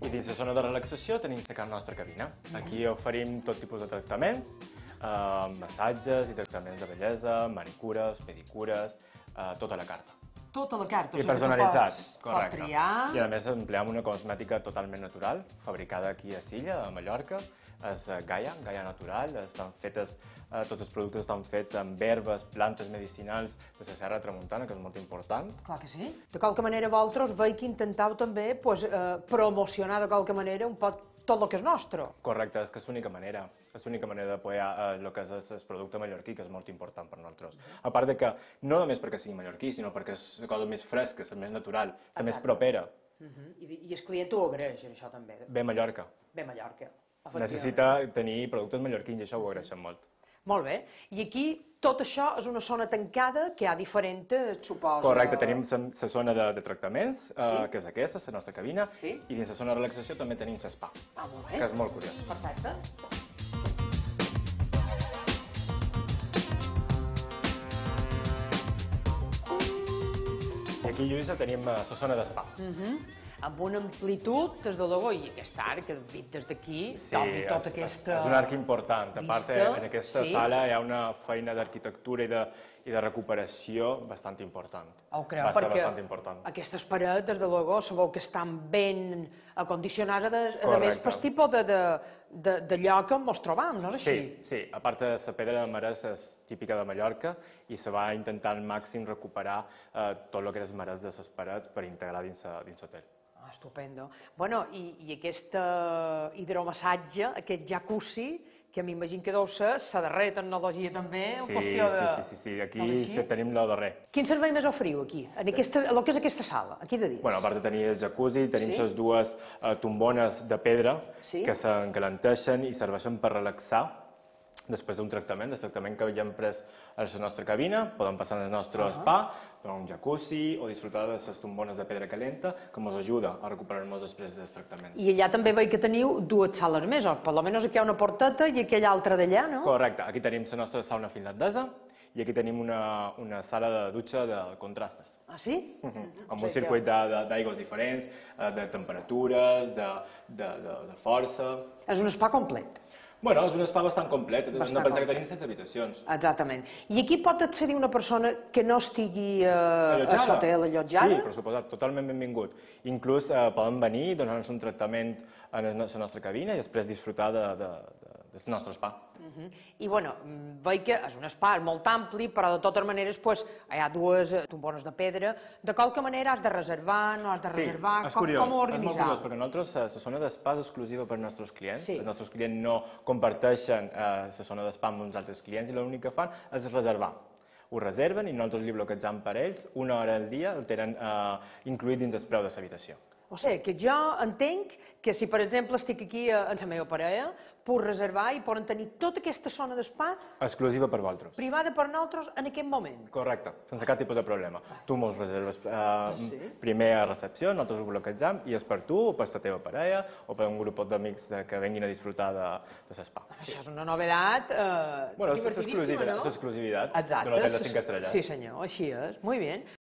I dins la zona de relaxació tenim la nostra cabina. Aquí oferim tot tipus de tractaments, massatges i tractaments de bellesa, manicures, pedicures, tota la carta. Tota la carta. I personalitzat, correcte. Pot triar. I a més empleem una cosmètica totalment natural, fabricada aquí a Silla, a Mallorca. És Gaia natural, estan fetes, tots els productes estan fets amb herbes, plantes medicinals de la Serra Tramuntana, que és molt important. Clar que sí. De qualque manera vosaltres veig que intenteu també promocionar de qualque manera un poc tot el que és nostre. Correcte, és que és l'única manera. És l'única manera d'apoyar el que és el producte mallorquí, que és molt important per nosaltres. A part de que, no només perquè sigui mallorquí, sinó perquè és la cosa més fresca, la més natural, la més propera. I el client ho agraeix, això també. Ve Mallorca. Ve Mallorca. Necessita tenir productes mallorquins i això ho agraeixen molt. Molt bé. I aquí tot això és una zona tancada que hi ha diferents, suposo... Correcte, tenim la zona de tractaments, que és aquesta, la nostra cabina, i dins la zona de relaxació també tenim l'espa, que és molt curiós. Perfecte. I aquí, Lluïsa, tenim la zona d'espa. Amb una amplitud, des de logo, i aquest arc, que dit des d'aquí, doni tota aquesta... És un arc important. A part, en aquesta sala hi ha una feina d'arquitectura i de recuperació bastant important. Ho creu, perquè aquestes parets, des de logo, sabeu que estan ben acondicionades, a més, per tipus de lloc on ens trobam, no és així? Sí. A part, la pedra de marès és típica de Mallorca i se va intentar al màxim recuperar tot el que és marès de les parets per integrar dins l'hotel. Estupendo. Bueno, i aquest hidromassatge, aquest jacuzzi, que m'imagino que deu ser la darrera tecnologia també, en qüestió de... Sí, aquí tenim el darrer. Quin servei més oferiu aquí, el que és aquesta sala, aquí de dins? Bueno, a part de tenir el jacuzzi, tenim les dues tombones de pedra que s'engalanteixen i serveixen per relaxar després d'un tractament, el tractament que ja hem pres a la nostra cabina, poden passar al nostre spa, un jacuzzi o disfrutar de les tombones de pedra calenta, que ens ajuda a recuperar-nos després dels tractaments. I allà també veig que teniu dues sales més, o per almenys aquí hi ha una porteta i aquella altra d'allà, no? Correcte, aquí tenim la nostra sauna finlandesa i aquí tenim una sala de dutxa de contrastes. Ah, sí? Amb un circuit d'aigües diferents, de temperatures, de força... És un spa complet. Bueno, és un spa bastant complet, hem de pensar que tenim 16 habitacions. Exactament. I aquí pot accedir una persona que no estigui a l'hotel allotjada? Sí, per suposat, totalment benvingut. Inclús poden venir, donar-nos un tractament a la nostra cabina i després disfrutar del nostre spa. I bueno, veig que és un spa molt ampli, però de totes maneres hi ha dues tombones de pedra. De qualque manera has de reservar, no has de reservar, com ho organitzar? És molt curiós, perquè nosaltres la zona d'espa és exclusiva per als nostres clients. Els nostres clients no comparteixen la zona d'espa amb uns altres clients i l'únic que fan és reservar. Ho reserven i nosaltres li bloquejam per ells, una hora al dia el tenen incluït dins el preu de l'habitació. O sigui, que jo entenc que si, per exemple, estic aquí amb la meva parella, puc reservar i poden tenir tota aquesta zona d'espa... Exclusiva per vosaltres. Privada per nosaltres en aquest moment. Correcte, sense cap tipus de problema. Tu mos reserves primer a recepció, nosaltres ho bloquejam i és per tu o per la teva parella o per un grup d'amics que venguin a disfrutar de l'espa. Això és una novedat divertidíssima, no? És exclusivitat d'un hotel de 5 estrelles. Sí, senyor, així és. Molt bé.